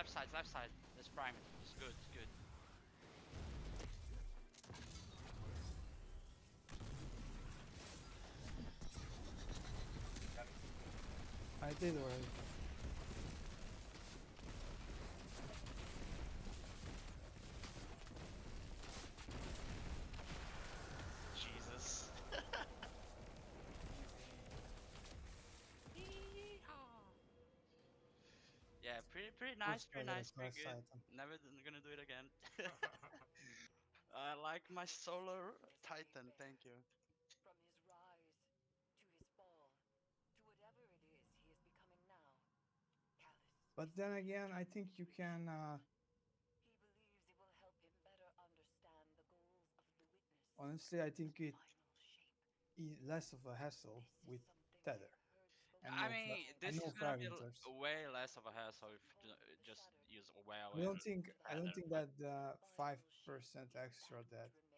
left side, left side. Let's prime it. It's good, it's good. I did already. Jesus. Yeah, pretty nice, pretty nice, pretty good. Titan. Never gonna do it again. I like my solar titan, thank you. From his rise to his fall to whatever it is he is becoming now, Callus. But then again, I think you can. He believes it will help him better understand the goals of the witness. Honestly, I think it Final shape. is less of a hassle This is with something Tether. I've heard spoken And I no, mean, and this no is gonna be Felwinters. way less of a hassle if just use I WoW don't and think. I don't Tether, think but that the 5% extra that